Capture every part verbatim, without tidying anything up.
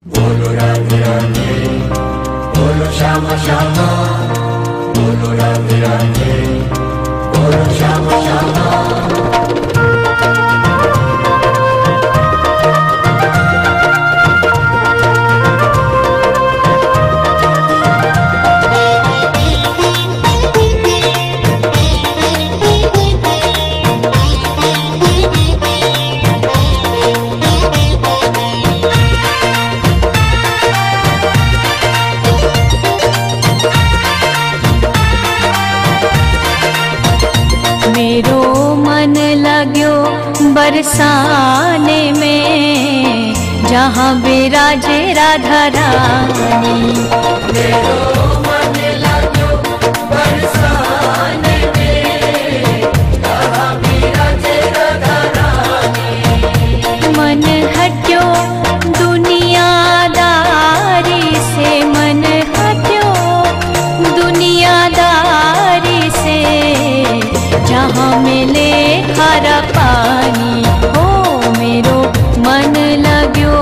बोलो राधे राधे, बोलो श्यामा श्यामा, बोलो राधे राधे, बोलो श्यामा श्यामा। मेरो मन लाग्यो बरसाने में, जहाँ बिराजे राधा रानी। मेरो मन लाग्यो बरसाने में, जहाँ बिराजे राधा रानी। मन हट्यो दुनियादारी से, मन हट्यो दुनियादारी से, जहाँ मिले खारा पानी। हो मेरो मन लाग्यो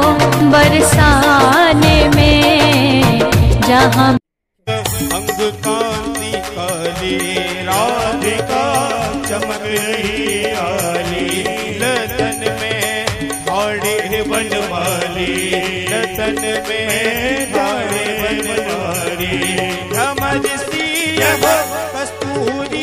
बरसाने में, जहाँ अंग कांति काली राधिका चमक रही आली। लतन में हाड़े बनवाली, लतन में हाड़े बनवाली। समझ सी कस्तूरी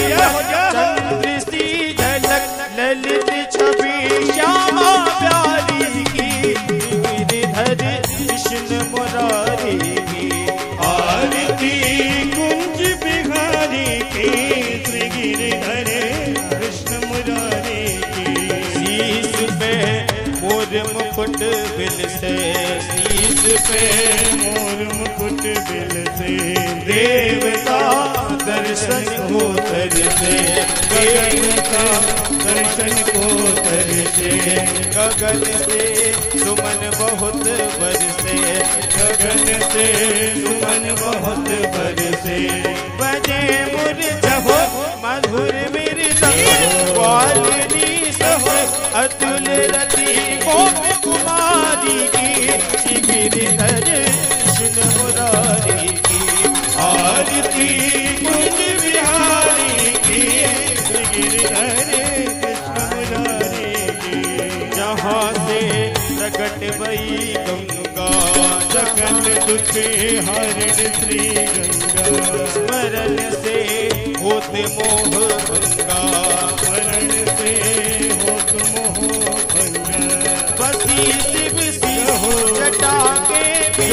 चंद्र सी झलक, ललित छवि श्यामा प्यारी की। गिरधर कृष्ण मुरारी की आरती, कुंज बिहारी की। श्री गिरधर कृष्ण मुरारी की। शीश पे मोर मुकुट बिल से, शीश पे मोर मुकुट बिल से। देवता दर्शन हो तर से, देवता दर्शन को तर से। गगन से सुमन बहुत बरसे, गगन से सुमन बहुत बरसे। बजे मुरझहो मधुर मृदंग, वालिनी सहो अतुल रति गोप कुमारी की। श्री गिरधर कृष्ण मुरारी की आरती, कुंज बिहारी की। श्री गिरधर कृष्ण मुरारी की। जहाँ से प्रकट वही गंगा, जगत दुख हरण श्री गंगा। स्मरण से होत मोह भंगा, स्मरण से होत मोह भंगा। बसी शिव सिंह जटा के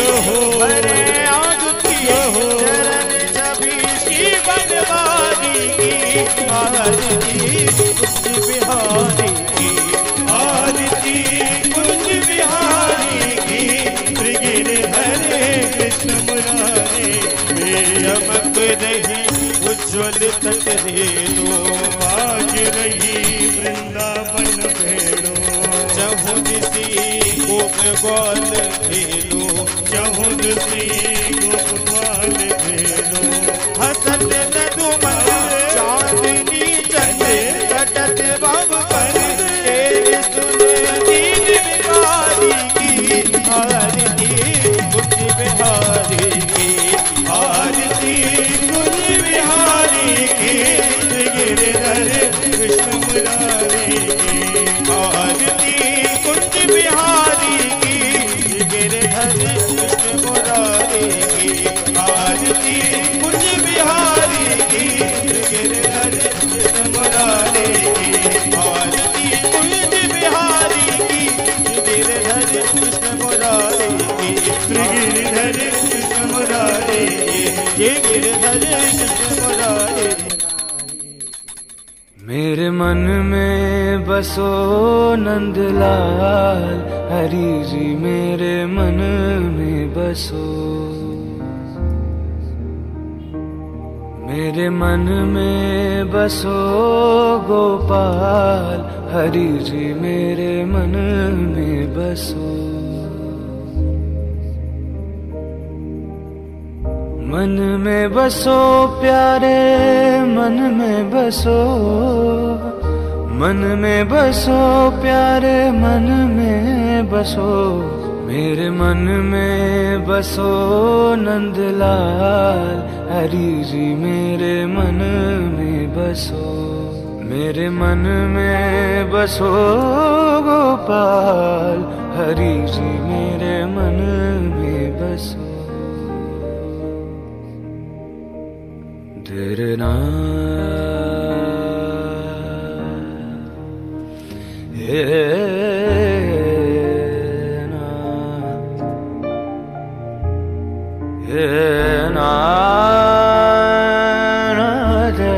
भरे आगुति, चरण छवि श्री बनवारी की। आरती कुंज बिहारी की, आरती कुंज बिहारी की। श्री गिरधर कृष्ण मुरारी में चमक रही उज्ज्वल तट रेणु। आज रही वृंदावन भेड़ो, चहुँ दिसी गोप ग्वाल भेड़ो, चहुँ दिसी गोप ग्वाल भेड़ो। हसत नदुमन चांदनी चंद्र, कटत भव पर तेरे सुन दीन बिहारी की। आरती कुंज बिहारी की, आरती कुंज बिहारी की। श्री गिरधर कृष्ण मुरारी की आरती, कुंज बिहारी की। श्री गिरधर कृष्ण मुरारी की आरती, कुंज बिहारी की। श्री गिरधर कृष्ण मुरारी की आरती, कुंज बिहारी की। श्री गिरधर कृष्ण मुरारी की, श्री गिरधर कृष्ण मुरारी की। ये गिरधर कृष्ण मुरारी। मेरे मन में बसो नंदलाल, हरि जी मेरे मन में बसो। मेरे मन में बसो गोपाल, हरि जी मेरे मन में बसो। मन में बसो प्यारे, मन में बसो, मन में बसो प्यारे, मन में बसो। मेरे मन में बसो नंदलाल हरि जी, मेरे मन में बसो। मेरे मन में बसो गोपाल हरि जी, मेरे मन में बसो। तेरे नाम हे नाम हे नाम दे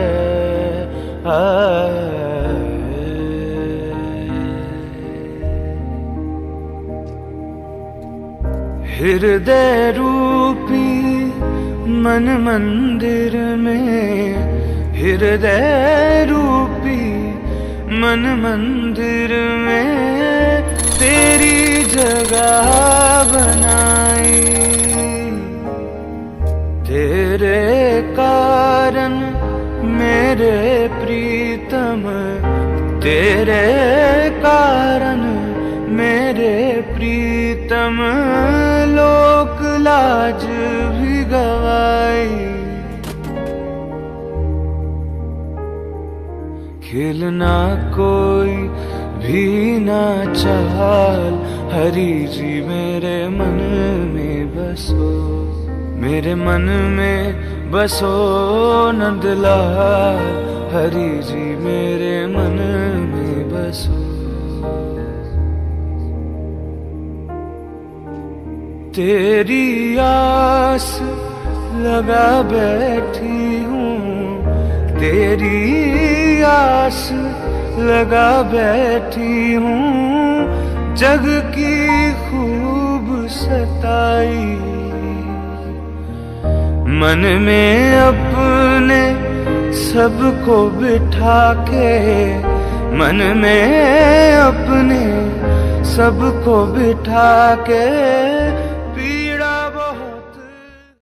हृदय रूपी मन मंदिर में, हृदय रूपी मन मंदिर में तेरी जगह बनाई। तेरे कारण मेरे प्रीतम, तेरे कारण मेरे प्रीतम लोक लाज भी गवाई। खिलना कोई भी ना चाल हरि जी, मेरे मन में बसो। मेरे मन में बसो नंदलाल हरि जी, मेरे मन में बसो। तेरी आस लगा बैठी हूँ, तेरी आस लगा बैठी हूँ, जग की खूब सताई। मन में अपने सबको बिठा के, मन में अपने सबको बिठा के